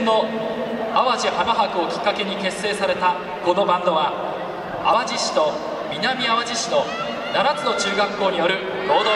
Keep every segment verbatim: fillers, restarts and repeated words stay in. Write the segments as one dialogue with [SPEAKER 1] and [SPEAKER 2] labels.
[SPEAKER 1] 年の淡路花博をきっかけに結成されたこのバンドは、淡路市と南淡路市のななつの中学校による合同バンドです。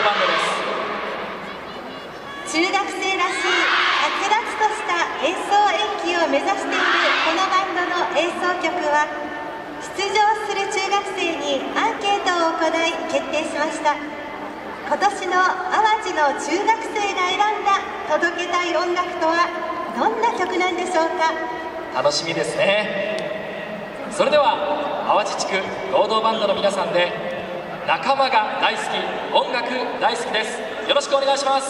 [SPEAKER 2] 中学生らしいはつらつとした演奏演技を目指しているこのバンドの演奏曲は、出場する中学生にアンケートを行い決定しました。今年の淡路の中学生が選んだ届けたい音楽とはどんな曲なんでしょうか。
[SPEAKER 1] 楽しみですね。それでは淡路地区合同バンドの皆さんで「仲間が大好き、音楽大好き」です。よろしくお願いします。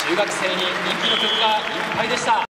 [SPEAKER 1] 中学生に人気の曲がいっぱいでした。